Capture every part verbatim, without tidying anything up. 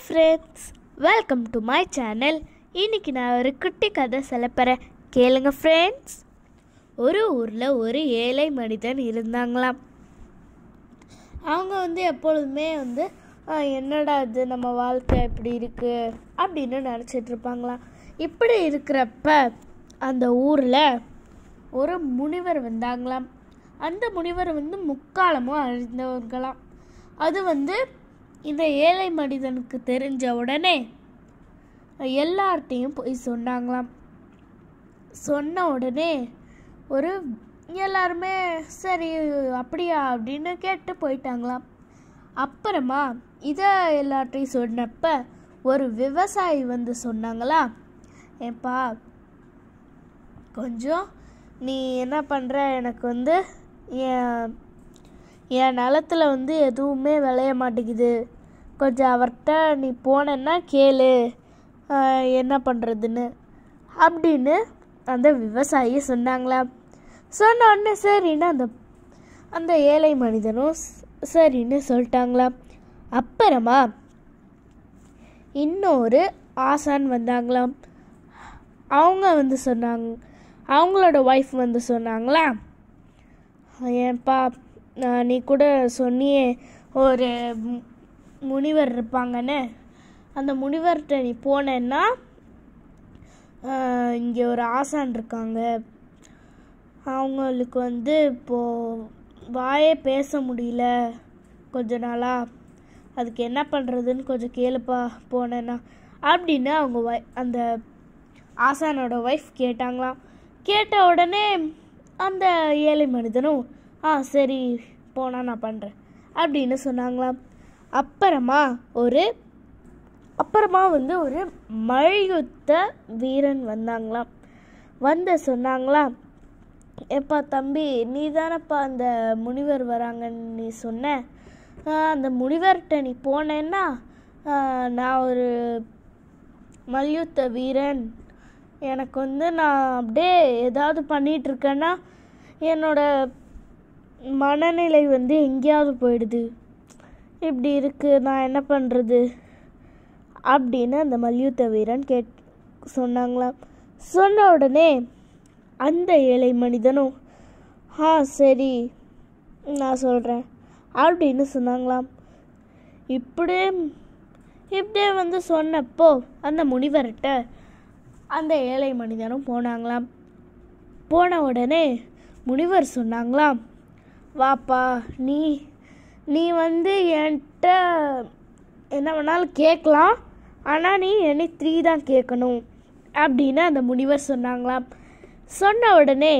Friends, welcome to my channel. இன்றைக்கி நான் ஒரு குட்டி கதை சொல்ல போகிறேன், கேளுங்க ஃப்ரெண்ட்ஸ். ஒரு ஊரில் ஒரு ஏழை மனிதன் இருந்தாங்களாம். அவங்க வந்து எப்பொழுதுமே வந்து என்னடா இது நம்ம வாழ்க்கை இப்படி இருக்குது அப்படின்னு நினச்சிட்ருப்பாங்களாம். இப்படி இருக்கிறப்ப அந்த ஊரில் ஒரு முனிவர் வந்தாங்களாம். அந்த முனிவர் வந்து முக்காலமும் அறிந்தவர்களாம். அது வந்து இந்த ஏழை மனிதனுக்கு தெரிஞ்ச உடனே எல்லார்ட்டையும் போய் சொன்னாங்களாம். சொன்ன உடனே ஒரு எல்லாருமே சரி அப்படியா அப்படின்னு கேட்டு போயிட்டாங்களாம். அப்புறமா இதை எல்லார்ட்டையும் சொன்னப்ப ஒரு விவசாயி வந்து சொன்னாங்களா, ஏப்பா கொஞ்சம் நீ என்ன பண்ணுற, எனக்கு வந்து என் என் நிலத்தில் வந்து எதுவுமே விளைய மாட்டேங்குது, கொஞ்சம் அவர்கிட்ட நீ போனேன்னா கேளு என்ன பண்ணுறதுன்னு அப்படின்னு அந்த விவசாயி சொன்னாங்களா. சொன்ன உடனே சரின்னு அந்த அந்த ஏழை மனிதனும் சரின்னு சொல்லிட்டாங்களா. அப்புறமா இன்னொரு ஆசான் வந்தாங்களாம். அவங்க வந்து சொன்னாங்க, அவங்களோட ஒய்ஃப் வந்து சொன்னாங்களா, ஏன்பா நீ கூட சொன்னியே ஒரு முனிவர் இருப்பாங்கன்னு, அந்த முனிவர்கிட்ட நீ போனேன்னா இங்கே ஒரு ஆசான் இருக்காங்க, அவங்களுக்கு வந்து இப்போது வாயே பேச முடியல கொஞ்ச நாளாக, அதுக்கு என்ன பண்ணுறதுன்னு கொஞ்சம் கேளுப்பா போனேன்னா அப்படின்னு அவங்க வை அந்த ஆசானோட ஒய்ஃப் கேட்டாங்களாம். கேட்ட உடனே அந்த ஏழை மனிதனும் ஆ சரி போனால் நான் பண்ணுறேன் அப்படின்னு சொன்னாங்களாம். அப்புறமா ஒரு அப்புறமா வந்து ஒரு மல்யுத்த வீரன் வந்தாங்களாம். வந்து சொன்னாங்களாம், எப்பா தம்பி நீ தானப்பா அந்த முனிவர் வராங்கன்னு நீ சொன்ன, அந்த முனிவர்கிட்ட நீ போனேன்னா நான் ஒரு மல்யுத்த வீரன், எனக்கு வந்து நான் அப்படியே ஏதாவது பண்ணிகிட்ருக்கேன்னா என்னோட மனநிலை வந்து எங்கேயாவது போயிடுது, இப்படி இருக்குது, நான் என்ன பண்ணுறது அப்படின்னு அந்த மல்யுத்த வீரன் கேட் சொன்னாங்களாம். சொன்ன உடனே அந்த ஏழை மனிதனும் ஆ சரி நான் சொல்கிறேன் அப்படின்னு சொன்னாங்களாம். இப்படியே இப்படியே வந்து சொன்னப்போ அந்த முனிவர்கிட்ட அந்த ஏழை மனிதனும் போனாங்களாம். போன உடனே முனிவர் சொன்னாங்களாம், வாப்பா நீ நீ வந்து என்கிட்ட என்ன வேணாலும் கேட்கலாம், ஆனால் நீ என்னை த்ரீ தான் கேட்கணும் அப்படின்னு அந்த முனிவர் சொன்னாங்களாம். சொன்ன உடனே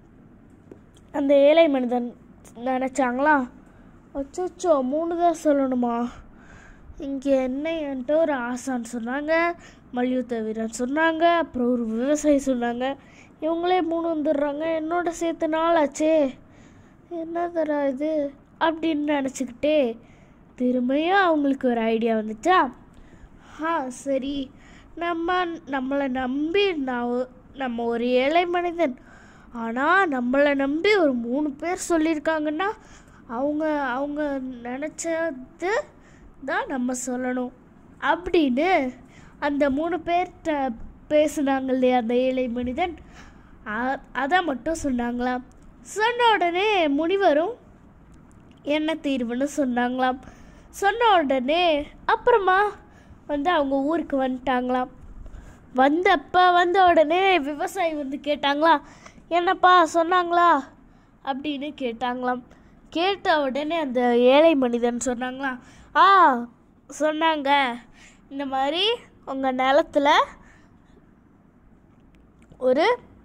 அந்த ஏழை மனிதன் நினச்சாங்களாம், அச்சோ மூணு தான் சொல்லணுமா, இங்கே என்ன என்கிட்ட ஒரு ஆசான் சொன்னாங்க, மல்யுத்த வீரன் சொன்னாங்க, அப்புறம் ஒரு விவசாயி சொன்னாங்க, இவங்களே மூணு வந்துடுறாங்க, என்னோட சேர்த்து நாளாச்சே, என்ன தர இது அப்படின்னு நினச்சிக்கிட்டே திரும்பியும் அவங்களுக்கு ஒரு ஐடியா வந்துச்சா, ஆ சரி நம்ம நம்மளை நம்பி நான் நம்ம ஒரு ஏழை மனிதன், ஆனால் நம்மளை நம்பி ஒரு மூணு பேர் சொல்லியிருக்காங்கன்னா அவங்க அவங்க நினச்சது தான் நம்ம சொல்லணும் அப்படின்னு அந்த மூணு பேர்கிட்ட பேசுனாங்க இல்லையா அந்த ஏழை மனிதன், அதை மட்டும் சொன்னாங்களாம். சொன்ன உடனே முனிவரும் என்ன தீர்வுன்னு சொன்னாங்களாம். சொன்ன உடனே அப்புறமா வந்து அவங்க ஊருக்கு வந்துட்டாங்களாம். வந்தப்போ வந்த உடனே விவசாயி வந்து கேட்டாங்களா, என்னப்பா சொன்னாங்களா அப்படின்னு கேட்டாங்களாம். கேட்ட உடனே அந்த ஏழை மனிதன் சொன்னாங்களா, ஆ சொன்னாங்க, இந்த மாதிரி உங்கள் நிலத்தில் ஒரு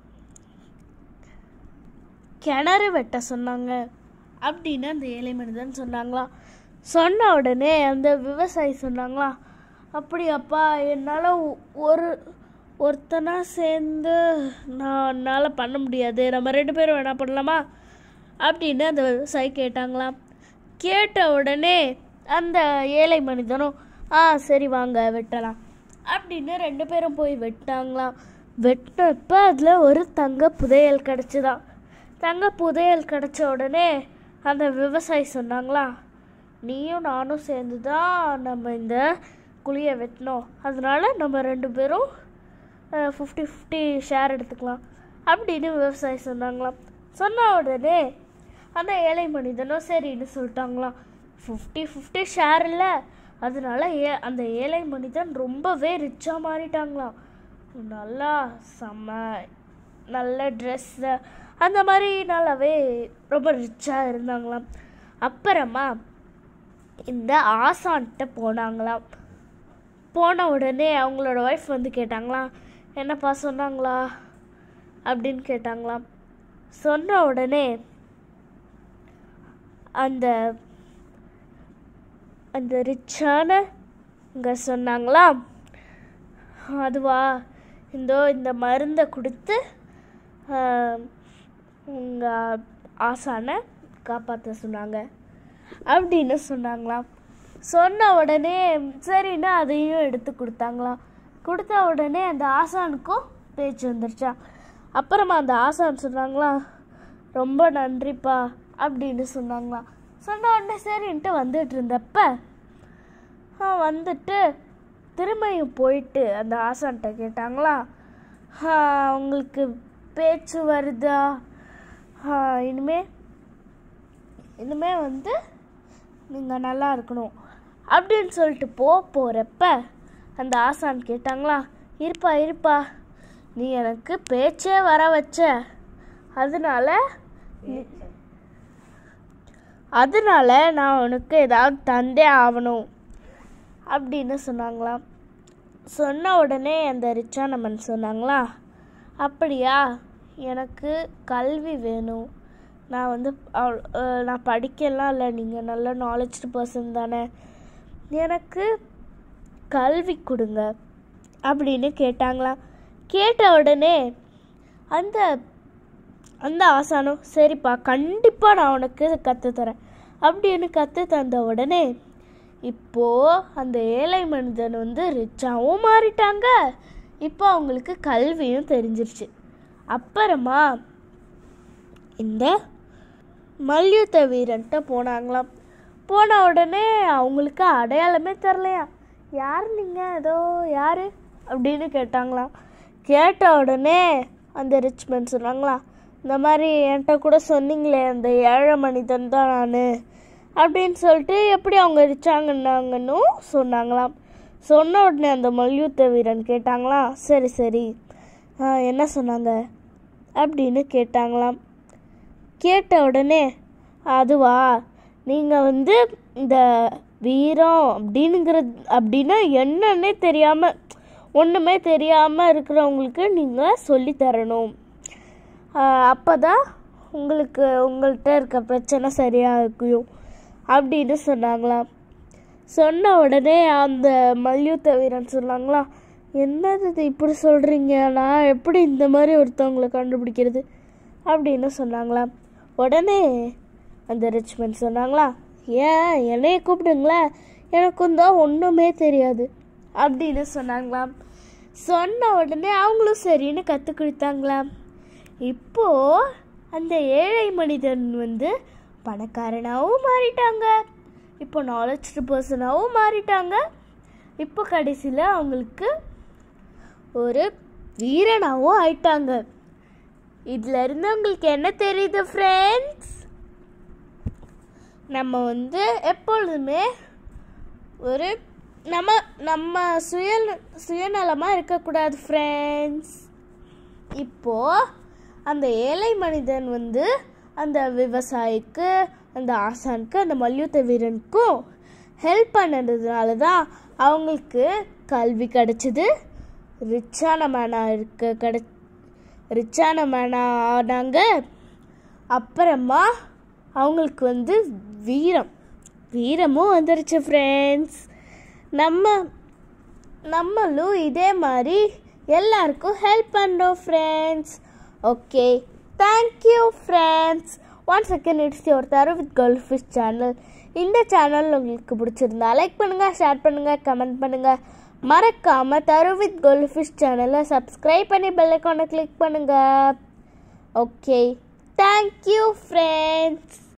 கிணறு வெட்ட சொன்னாங்க அப்படின்னு அந்த ஏழை மனிதன் சொன்னாங்களாம். சொன்ன உடனே அந்த விவசாயி சொன்னாங்களா, அப்படியாப்பா என்னால் ஒரு ஒருத்தனா சேர்ந்து நான் என்னால் பண்ண முடியாது, நம்ம ரெண்டு பேரும் என்ன பண்ணலாமா அப்படின்னு அந்த விவசாயி கேட்டாங்களாம். கேட்ட உடனே அந்த ஏழை மனிதனும் ஆ சரி வாங்க வெட்டலாம் அப்படின்னு ரெண்டு பேரும் போய் வெட்டாங்களாம். வெட்டப்போ அதில் ஒரு தங்க புதையல் கிடச்சிதான். தங்க புதையல் கிடச்ச உடனே அந்த விவசாயி சொன்னாங்களா, நீயும் நானும் சேர்ந்து தான் நம்ம இந்த குழியை வெட்டணும், அதனால நம்ம ரெண்டு பேரும் ஃபிஃப்டி ஃபிஃப்டி ஷேர் எடுத்துக்கலாம் அப்படின்னு விவசாயி சொன்னாங்களாம். சொன்ன உடனே அந்த ஏழை மனிதனும் சரின்னு சொல்லிட்டாங்களாம். ஃபிஃப்டி ஃபிஃப்டி ஷேர் இல்லை, அதனால ஏ அந்த ஏழை மனிதன் ரொம்பவே ரிச்சாக மாறிட்டாங்களாம். நல்லா செம்ம நல்ல ட்ரெஸ்ஸு அந்த மாதிரி நல்லாவே ரொம்ப ரிச்சாக இருந்தாங்களாம். அப்புறமா இந்த ஆசான்கிட்ட போனாங்களாம். போன உடனே அவங்களோட ஒய்ஃப் வந்து கேட்டாங்களாம், என்னப்பா சொன்னாங்களா அப்படின்னு கேட்டாங்களாம். சொன்ன உடனே அந்த அந்த ரிச்சான இங்கே சொன்னாங்களாம், அதுவா இந்தோ இந்த மருந்தை கொடுத்து உங்கள் ஆசானை காப்பாற்ற சொன்னாங்க அப்படின்னு சொன்னாங்களாம். சொன்ன உடனே சரின்னு அதையும் எடுத்து கொடுத்தாங்களாம். கொடுத்த உடனே அந்த ஆசானுக்கும் பேச்சு வந்துருச்சா. அப்புறமா அந்த ஆசான் சொன்னாங்களாம், ரொம்ப நன்றிப்பா அப்படின்னு சொன்னாங்களாம். சொன்ன உடனே சரின்ட்டு வந்துட்டு இருந்தப்ப வந்துட்டு திரும்பியும் போயிட்டு அந்த ஆசான்கிட்ட கேட்டாங்களா, உங்களுக்கு பேச்சு வருதா, இனிமே இனிமே வந்து நீங்கள் நல்லா இருக்கணும் அப்படின்னு சொல்லிட்டு போ போகிறப்ப அந்த ஆசான் கேட்டாங்களா, இருப்பா இருப்பா நீ எனக்கு பேச்சே வர வச்ச, அதனால அதனால நான் உனக்கு ஏதாவது தந்தே ஆகணும் அப்படின்னு சொன்னாங்களாம். சொன்ன உடனே அந்த ரிச்சான மன் சொன்னாங்களா, அப்படியா, எனக்கு கல்வி வேணும், நான் வந்து நான் படிக்கலாம் இல்லை, நீங்கள் நல்ல நாலேஜ்டு பர்சன் தானே, எனக்கு கல்வி கொடுங்க அப்படின்னு கேட்டாங்களாம். கேட்ட உடனே அந்த அந்த ஆசானம் சரிப்பா கண்டிப்பாக நான் உனக்கு கற்றுத்தரேன் அப்படின்னு கற்று தந்த உடனே இப்போது அந்த ஏழை மனிதன் வந்து ரிச்சாகவும் மாறிட்டாங்க. இப்போ அவங்களுக்கு கல்வியும் தெரிஞ்சிருச்சு. அப்புறமா இந்த மல்யுத்த வீரன்ட்ட போனாங்களாம். போன உடனே அவங்களுக்கு அடையாளமே தெரிலையா. யார் நீங்கள், ஏதோ யார் அப்படின்னு கேட்டாங்களாம். கேட்ட உடனே அந்த ரிச் மேன் சொன்னாங்களா, இந்த மாதிரி என்கிட்ட கூட சொன்னீங்களே அந்த ஏழை மனிதன் தான் நான் அப்படின்னு சொல்லிட்டு எப்படி அவங்க ரிச்சாங்கன்னாங்கன்னு சொன்னாங்களாம். சொன்ன உடனே அந்த மல்யுத்த வீரன் கேட்டாங்களாம், சரி சரி என்ன சொன்னாங்க அப்படின்னு கேட்டாங்களாம். கேட்ட உடனே அதுவா, நீங்கள் வந்து இந்த வீரம் அப்படின்னுங்கிறது அப்படின்னா என்னன்னே தெரியாமல் ஒன்றுமே தெரியாமல் இருக்கிறவங்களுக்கு நீங்கள் சொல்லித்தரணும், அப்போ தான் உங்களுக்கு உங்கள்கிட்ட இருக்க பிரச்சனை சரியாக இருக்கும் அப்படின்னு சொன்னாங்களாம். சொன்ன உடனே அந்த மல்யுத்த வீரன் சொன்னாங்களா, என்னது இது இப்படி சொல்கிறீங்க, நான் எப்படி இந்த மாதிரி ஒருத்தவங்களை கண்டுபிடிக்கிறது அப்படின்னு சொன்னாங்களாம். உடனே அந்த ரிச்மேன் சொன்னாங்களா, ஏன் என்னைய கூப்பிடுங்களேன், எனக்கும் தான் ஒன்றுமே தெரியாது அப்படின்னு சொன்னாங்களாம். சொன்ன உடனே அவங்களும் சரின்னு கற்றுக் கொடுத்தாங்களாம். இப்போது அந்த ஏழை மனிதன் வந்து பணக்காரனாகவும் மாறிட்டாங்க, இப்போ நாலேஜ்டு பர்சனாகவும் மாறிட்டாங்க. இப்போ கடைசியில் அவங்களுக்கு ஒரு வீரனாகவும் ஆயிட்டாங்க. இதில் இருந்து உங்களுக்கு என்ன தெரியுது ஃப்ரெண்ட்ஸ், நம்ம வந்து எப்பொழுதுமே ஒரு நம்ம நம்ம சுய சுயநலமாக இருக்கக்கூடாது ஃப்ரெண்ட்ஸ். இப்போது அந்த ஏழை மனிதன் வந்து அந்த விவசாயிக்கு, அந்த ஆசானுக்கு, அந்த மல்யுத்த வீரனுக்கும் ஹெல்ப் பண்ணதுனால தான் அவங்களுக்கு கல்வி கிடச்சிது, ரிச்சான மேனாக இருக்க கிட ரிச்சான மேனாக ஆனாங்க. அப்புறமா அவங்களுக்கு வந்து வீரம் வீரமும் வந்துருச்சு ஃப்ரெண்ட்ஸ். நம்ம நம்மளும் இதே மாதிரி எல்லாருக்கும் ஹெல்ப் பண்ணுறோம் friends. Okay, thank you friends. Once again it's your Tharu with Goldfish channel. இந்த சேனல் உங்களுக்கு பிடிச்சிருந்தா லைக் பண்ணுங்கள், ஷேர் பண்ணுங்கள், கமெண்ட் பண்ணுங்கள். மறக்காமல் தரு வித் கோல்ட்ஃபிஷ் சேனலை சப்ஸ்கிரைப் பண்ணி பெல் ஐகானை கிளிக் பண்ணுங்கள். Okay, thank you friends.